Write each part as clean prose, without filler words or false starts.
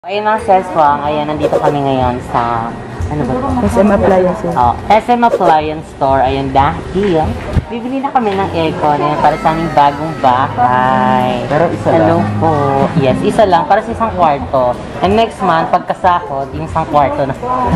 Ayun mga Seswang, ayan, nandito kami ngayon sa, ano ba ito? SM Appliances. Oh, SM Appliance Store, ayan dahil bibili na kami ng aircon para sa aming bagong bahay. Pero isa Hello lang? po. Yes, isa lang, para sa isang kwarto. And next month, pagkasahod, yung isang kwarto na.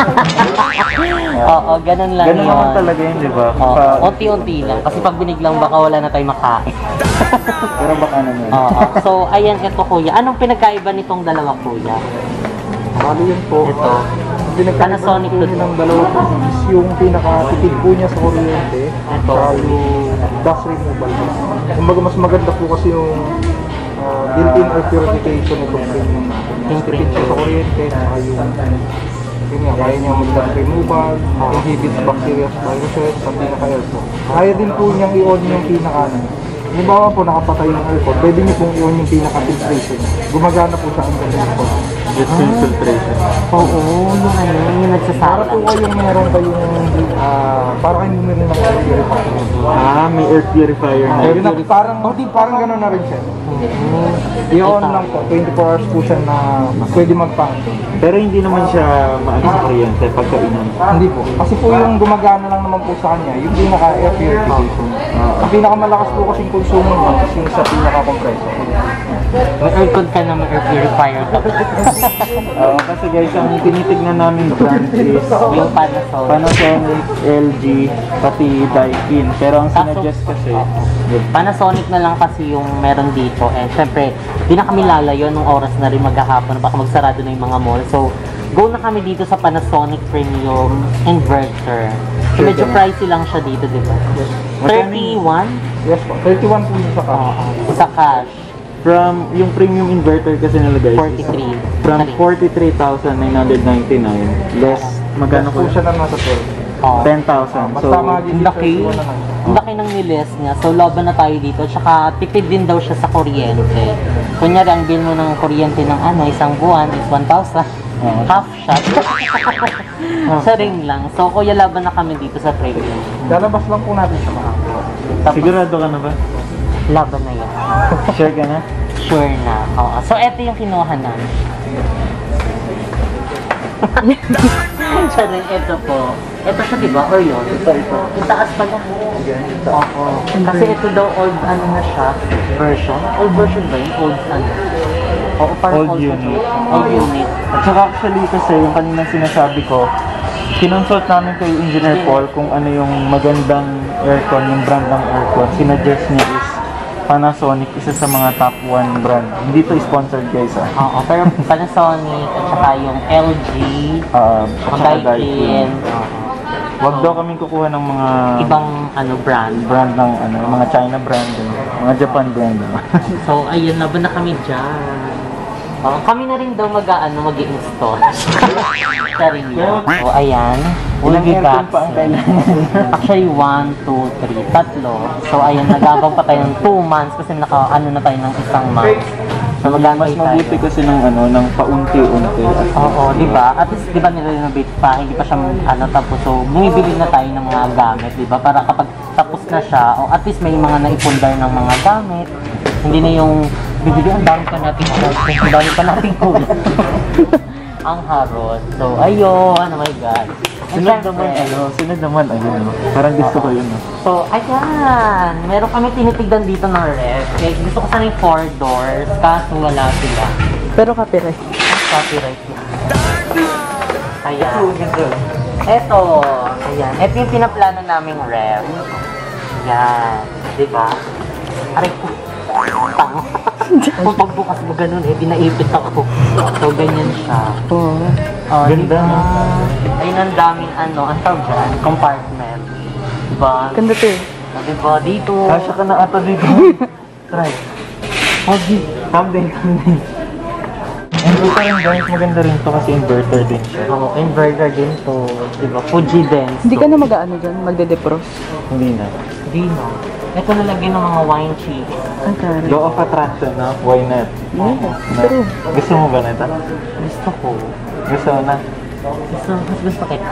Oo, ganun lang Ganun yun. naman talaga yun, di ba? Oo, unti-unti lang. Kasi pag biniglang baka wala na tayong makain. Pero baka naman. Oo. So, ayan, ito kuya. Anong pinagkaiba nitong dalawa kuya? Ano yun po? Ito. Panasonic po to. ng dalawa po is yung pinakatipid po niya sa kuryente at yung dust removal. Kumbaga mas maganda po kasi yung built-in air purification ito premium natin. Mas tipid siya sa kuryente at yun nga, kaya niya mag-dust removal, inhibits bacteria, viruses, at pinaka-aircon. Kaya din po niyang i-on yung pinaka-ano. Halimbawa po nakapatay yung aircon, pwede niyo pong i-on yung pinaka-filtration. Gumagana po siya ang aircon. Just filtration. Oo, yung ano, yung nagsasara. Para po kayong meron kayong para kayong bumili ng air purifier. May air purifier na. Yun na, parang gano'n na rin siya. I-on lang po, 24 hours po siya na pwede mag-function. Pero hindi naman siya maano sa kuryente pagka inon. Hindi po. Kasi po yung gumagana lang naman po sa kanya, yung pinaka-air purification. Ang pinakamalakas po kasing konsumo niya is yung sa pinaka-compressor. May aircon ka na, may air purifier ka. Kasi guys, ang tinitignan namin brand is Yung Panasonic. Panasonic, LG, pati Daikin. Pero ang sinuggest kasi, Panasonic na lang kasi yung meron dito. And syempre, di na kami lalayo nung oras na rin maghahapon. Baka magsarado na yung mga mall. So, go na kami dito sa Panasonic Premium Inverter. So, medyo pricey lang siya dito, di ba? 31? Yes po, 31 po yung sa cash. Sa cash. from yung premium inverter kasi nila guys, 43. from 43,999 less, magkano po po siya na nasa 12. Oh. 10,000. So, Basta magiging laki. 31 na lang. Ang laki ng niles niya. So, laban na tayo dito. Tsaka, tipid din daw siya sa kuryente. Kunyari, ang bill mo ng kuryente ng isang buwan is 1,000. Half shot. Sa ring lang. So, kuya, laban na kami dito sa premium. Lalabas lang po natin sa mga. Tapos, sigurado ka na ba? laban na yan. Sure ka na? Sure na. Oo. So, eto yung kinuha namin. Siya rin, eto po. Eto siya, diba? Or yun? Ito. Yung taas pa lang. Oo. Kasi ito daw old, na siya, version. Old version ba yun? Old, Oo, parang Old unit. Old unit. At saka actually kasi yung kanina sinasabi ko, kinonsult namin kay Engineer Paul kung ano yung magandang aircon, yung brand ng aircon. Sinuggest niya is Panasonic, isa sa mga top 1 brand. Hindi to sponsored guys Oo, pero Panasonic at saka yung LG, at saka Daikin, Wag daw kaming kukuha ng mga ibang brand. brand ng mga China brand, mga Japan brand. So, ayun, laban na kami dyan. Kami na rin daw mag-i-install. Sa rin yun. So, ayan. Ilang aircon pa ang kailangan? Actually, 1, 2, 3, tatlo. So, ayan, nagabang pa tayo ng 2 months kasi na tayo ng isang month. So, Mas mabuti kasi ng paunti-unti. Oo, di ba? At least, di ba nire-renovate pa, hindi pa siya tapos. So, bumibili na tayo ng mga gamit, di ba? Para kapag tapos na siya, o at least may mga naipundar ng mga gamit. Hindi na yung bibili, ang dami pa natin ang dami pa natin kulang. Ang harot. So, ayun, oh my God. Sunod naman, parang gusto ko yun. So, ayan. Meron kami tinitigdan dito ng ref. Okay, gusto ko sana yung 4 doors, kaso wala sila. Pero copyright. Copyright na. Ayan. Eto. Ayan. Eto yung pinaplano naming ref. Ayan. Diba? Aray ko. Tanga. Kung pagbukas mo ganun, dinaipit ako. So, ganyan siya. Oo. Ganda, no? Ayun, ang daming ang tawag dyan, compartment. Diba? Ganda to eh. Diba? Dito. Kasya ka na ata dito. Try. Come din. And ito rin guys, maganda rin to kasi inverter din siya. Oo, inverter din to. Diba? Fuji Dance. Hindi ka na mag-ano dyan, magde-defrost. Hindi na. Di na. Ito nalagyan ng mga wine cheese. Ang kare. Law of attraction, no? Why not? Yeah, Na, true. gusto mo ba na ito? Gusto ko. Gusto mo na? Gusto kita.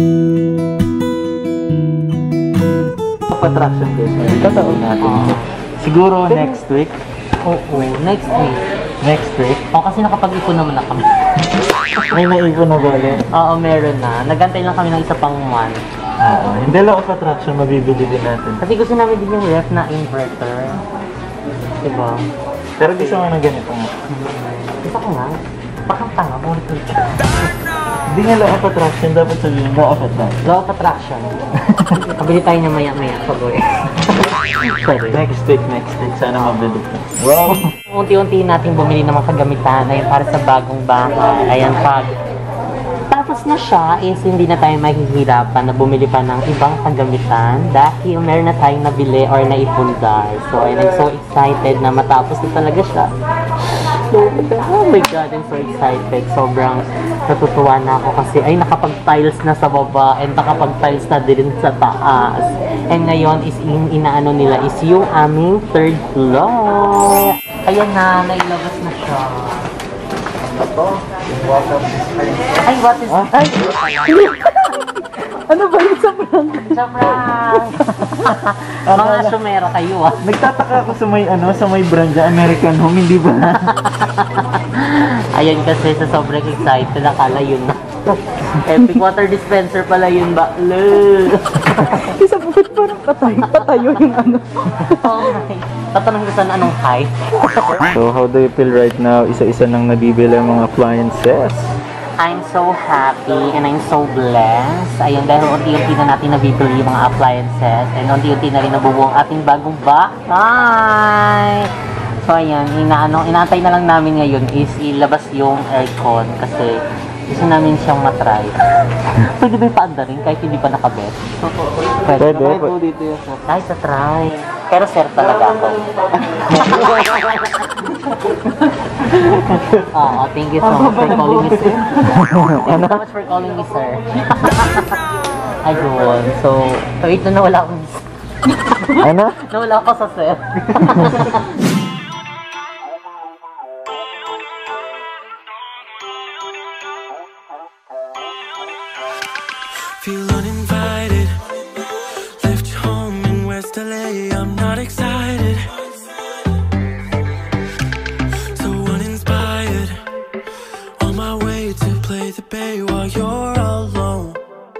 Law of attraction guys. Totoo. Natin. Siguro next week. Oo, next week. Next week? O, kasi nakapag-ipon naman na kami. May naipon na ba ulit? Oo, meron na. Nagantay lang kami ng isa pang month. Oo. Hindi lang of attraction, mabibili din natin. Kasi gusto namin din yung ref na inverter. Diba? Pero gusto nga ng ganito mo. Gusto ko nga. Bakang tanga, ulit ulit. Hindi nga law of attraction, dapat sabihin law of attraction. Law of attraction. Pabili tayo niya maya-maya. Pag-uwi. Sorry. Next week. Sana mabili ka. Wow! Unti-unti natin bumili ng mga kagamitan na yun para sa bagong bahay. Ayan, pag tapos na siya, is hindi na tayo mahihirapan na bumili pa ng ibang kagamitan dahil meron na tayong nabili or naipundar. So, I'm so excited na matapos na talaga siya. Oh my God, I'm so excited. Sobrang natutuwa na ako kasi ay nakapag-tiles na sa baba and nakapag-tiles na din sa taas. And ngayon is inaano nila is yung aming third floor. Ayan na, nailabas na siya. Ay, what is Ay! Ano ba yun sa prank? Sobrang! Mga sumera kayo ah. Nagtataka ako sa may brand dyan, American Home, hindi ba? Ayun kasi sa sobrang excited, akala yun na. Epic water dispenser pala yun ba? Isa po parang patayo yung ano. Oh my. Tatanong ko saan anong height. So, how do you feel right now? Isa-isa nang nabibili ang mga appliances. I'm so happy and I'm so blessed. Ayun, dahil unti-unti na natin nabibili yung mga appliances and unti-unti na rin nabubuo ang ating bagong bahay. So ayan, inaantay na lang namin ngayon is ilabas yung aircon kasi gusto namin siyang matry. Pwede ba ipaanda rin kahit hindi pa nakabet? Pwede. dito yung Kahit sa try. Pero sir talaga ako. Oo, thank you so much for calling me sir. Thank you so much for calling me sir. Ayun, so wait na nawala akong Ano? nawala ako sa sir. Feel uninvited. Left home in West LA. I'm not excited. So uninspired. On my way to play the bay while you're alone.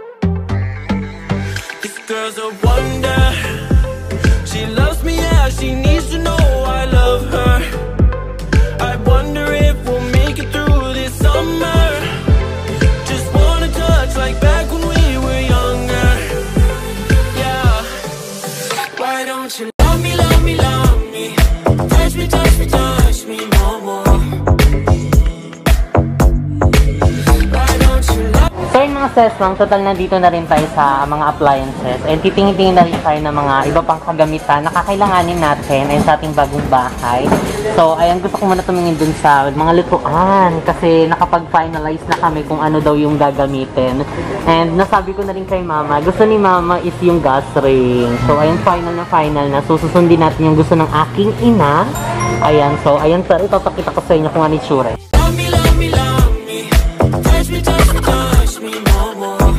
This girl's a wonder. She loves me, yeah. She needs to know I love her. I wonder if we'll make it through this summer. Just wanna touch like back when we were younger. Yeah. Why don't you love me, love me, love me? Touch me, touch me, touch me no more. Why don't you love So yun mga seswang, total nandito na rin tayo sa mga appliances and titingin-tingin na rin tayo ng mga iba pang kagamitan na kakailanganin natin sa ating bagong bahay. So ayan, gusto ko muna tumingin dun sa mga lutuan kasi nakapag-finalize na kami kung ano daw yung gagamitin. And nasabi ko na rin kay mama, gusto ni mama is yung gas ring. So ayan, final na. So susundin natin yung gusto ng aking ina. Ayan, so ayan, ipapakita ko sa inyo kung ano yung tsura. Love me, love me, love me. Touch me, touch me, touch me no more.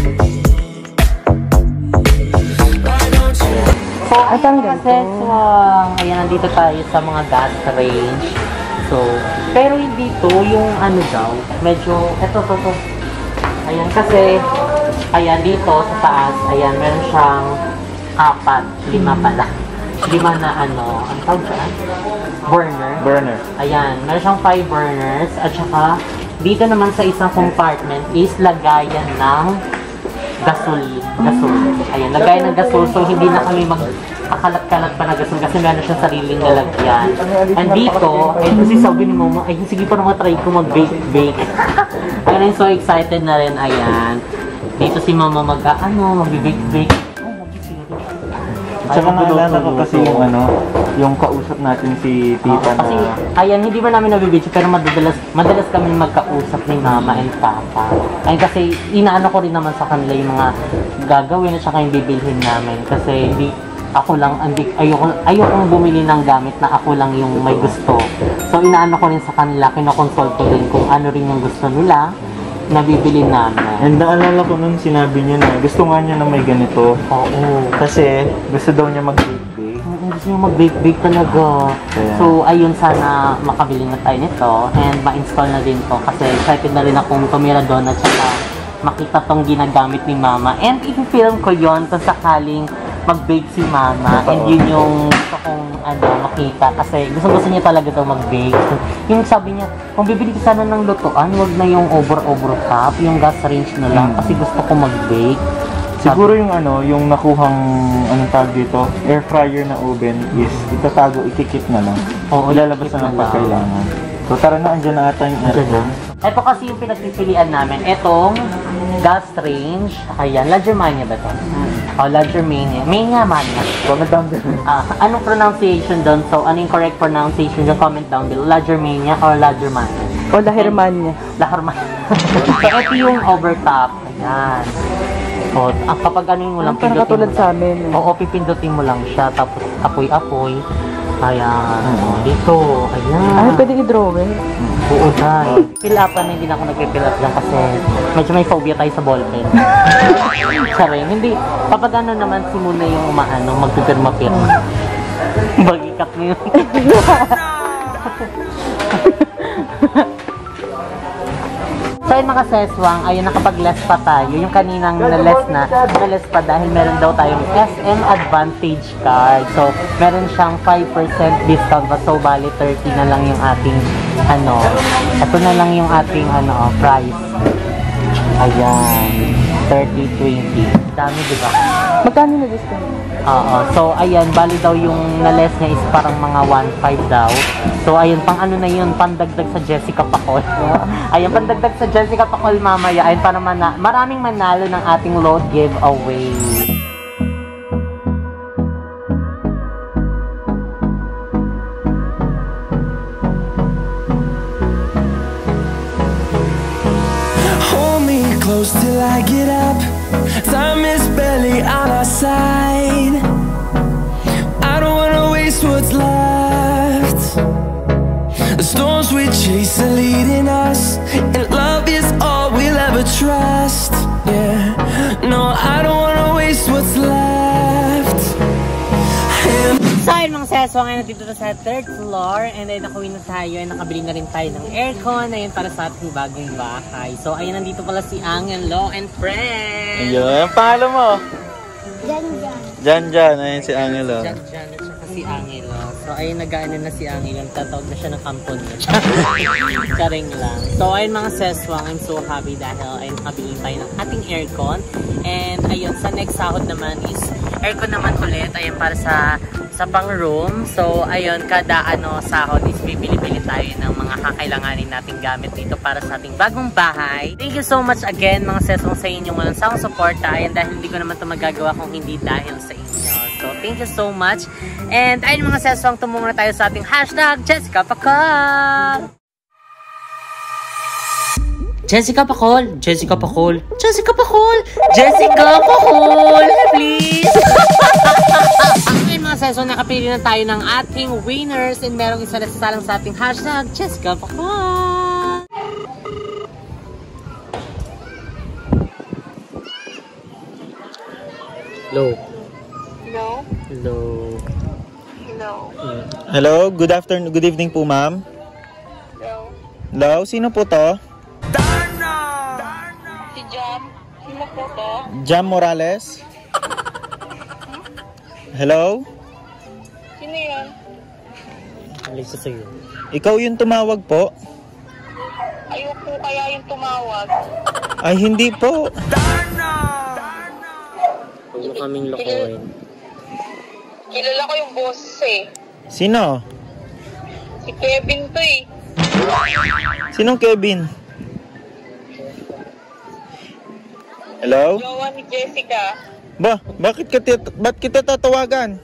Why don't you? So, ayan kasi, ayan, nandito tayo sa mga gas range. So, pero hindi to yung ano daw, medyo, eto. Ayan, kasi, ayan, dito sa taas, ayan, meron siyang 5 pala. 5 na ano, ang tawag dyan? Burner. Ayan, meron siyang 5 burners, at saka, dito naman sa isang compartment is lagayan ng gasol. Ayan, lagayan ng gasol. So, hindi na kami magkakalat-kalat pa na gasol kasi meron siyang sariling lalagyan. And dito, ay kasi sabi ni mama, ay sige pa naman try ko mag-bake. Ayan, I'm so excited na rin. Ayan. Dito si mama mag-bake. Tsaka naalala ko kasi yung kausap natin si tita Kasi, na... ayan, hindi ba namin nabibidyo pero madalas kami magkausap ni mama and papa. Ayun kasi, inaano ko rin naman sa kanila yung mga gagawin at saka yung bibilhin namin. Kasi, ayokong bumili ng gamit na ako lang yung may gusto. So, inaano ko rin sa kanila, kinokonsult ko din kung ano rin yung gusto nila na bibili namin. And naalala ko nun sinabi niya na gusto nga niya na may ganito. Oo. Kasi gusto daw niya mag-bake. Hindi gusto nyo mag-bake talaga. Yeah. So, ayun, sana makabili na tayo nito and ma-install na din to kasi excited na rin akong tumira doon at saka makita tong ginagamit ni Mama. And i-film ko yon kung sakaling mag-bake si Mama. And yun yung gusto kong makita kasi gusto niya talaga daw mag-bake. Yung sabi niya, kung bibili ka sana ng lutuan, wag na yung over top, yung gas range na lang kasi gusto ko mag-bake. Siguro yung yung nakuhang anong tawag dito, air fryer na oven is itatago, ikikip na lang. Oo, ilalabas na lang pag kailangan. So tara na, andyan na ata yung aircon. Ito kasi yung pinagpipilian namin. Etong gas range. Ayan, Lagermania ba ito? Lagermania. Mania. Comment down below. Anong pronunciation doon? So, ano yung correct pronunciation? Yung comment down below. Lagermania or Lagermania? O Lahermania. Lagermania. So, ito yung overtop. Ayan. So, kapag mo lang, parang katulad sa amin. Oo, pipindutin mo lang siya. Tapos, apoy-apoy. Ayan. Dito. Ayan. Ay, pwede i-drawing. Oo, dahil. Fill-upan na hindi na ako nag-fill up lang kasi medyo may phobia tayo sa ballpen. Sabi, hindi. Kapag naman si Muna yung magpipirma-pirma. Bagikat mo yun. So yun mga seswang, ayun nakapag-less pa tayo. Yung kaninang na-less pa dahil meron daw tayong SM Advantage card. So meron siyang 5% discount pa. So bali 30 na lang yung ating ito na lang yung ating price. Ayan, 30-20. Dami, di ba? Magkano na discount? Oo. So, ayan, bali daw yung na-less niya is parang mga 1.5 daw. So, ayun, pang na yun, pandagdag sa Jessica Pacol. Ayun, pandagdag sa Jessica Pacol mamaya. Ayun, para maraming manalo ng ating load giveaway. Hold me close till I get up. Time is barely on our side. I don't wanna waste what's left. The storms we chase are leading us, and love is all we'll ever trust. Yeah, no, I don't wanna waste what's left. So ayun mga seso, ngayon dito na sa 3rd floor and then nakuwi na tayo and nakabili na rin tayo ng aircon ayun para sa ating bagong bahay. So ayun, nandito pala si Angelo and friends. Ayun, ang pangalan mo? Jan. Ayun si Angelo. Jan at saka si Angelo. So ayun, nag-ano na si Angelo, tatawag na siya ng kampon niya. Karing lang. So ayun mga seswang, I'm so happy dahil ayun nakabili tayo ng ating aircon. And ayun, sa next sahod naman is aircon naman ulit. Ayun para sa pang room. So ayun, kada sahod is bibili-bili tayo ng mga kakailanganin nating gamit dito para sa ating bagong bahay. Thank you so much again mga seswang sa inyong walang sawang suporta. Ayun, dahil hindi ko naman ito magagawa kung hindi dahil sa inyo. So thank you so much. And ayun mga seswang, tumungo na tayo sa ating hashtag Jessica Pacol. Jessica Pacol, Jessica Pacol, Jessica Pacol, Jessica Pacol, please! Ngayon mga seso, nakapili na tayo ng ating winners and merong isa na sasalang sa ating hashtag Jessica Pacol. Hello. Hello? Hello. Hello? Hello, good afternoon, good evening po ma'am. Hello? Hello, sino po to? Si Jam? Sino po to? Jam Morales? Hello? Sino yan? Alisa sa'yo. Ikaw yung tumawag po? Ayoko kaya yung tumawag. Ay, hindi po. Huwag mo kaming lokohin. Kilala ko yung boses eh. Sino? Si Kevin to eh. Sinong Kevin? Hello? Jowa ni Jessica. Ba't kita tatawagan?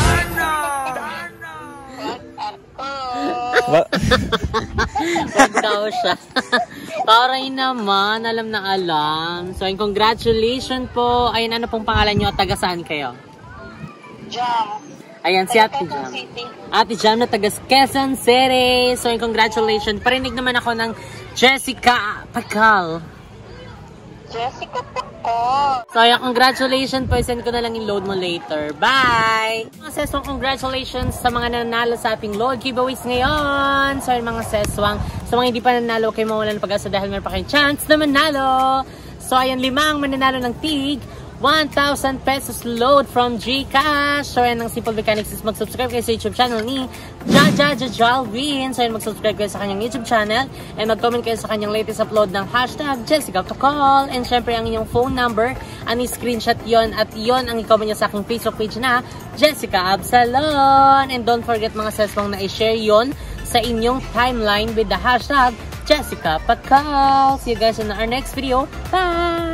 Ba Wag daw siya. Taray naman, alam na alam. So, congratulations po. Ayun, ano pong pangalan nyo at taga saan kayo? Jam. Ayan, si Ate Jam. City. Ate Jam na taga Quezon City. So, congratulations. Parinig naman ako ng Jessica Pacol. Jessica Paco. So, ayan, congratulations po. Send ko na lang yung load mo later. Bye! Mga seswang, congratulations sa mga nanalo sa ating load giveaways ngayon. So, yung mga seswang, sa mga hindi pa nanalo, kayo mawalan ng pag-asa dahil meron pa kayong chance na manalo. So, ayan, 5 mananalo ng TIG. 1,000 pesos load from GCash. So, yan ang Simple Mechanics is mag-subscribe kayo sa YouTube channel ni Jalvin. So, yan mag-subscribe kayo sa kanyang YouTube channel and mag-comment kayo sa kanyang latest upload ng hashtag Jessica to Call. And syempre, ang inyong phone number, screenshot yon at yon ang i-comment nyo sa aking Facebook page na Jessica Absalon. And don't forget mga seswang na i-share yon sa inyong timeline with the hashtag Jessica Pacal. See you guys in our next video. Bye!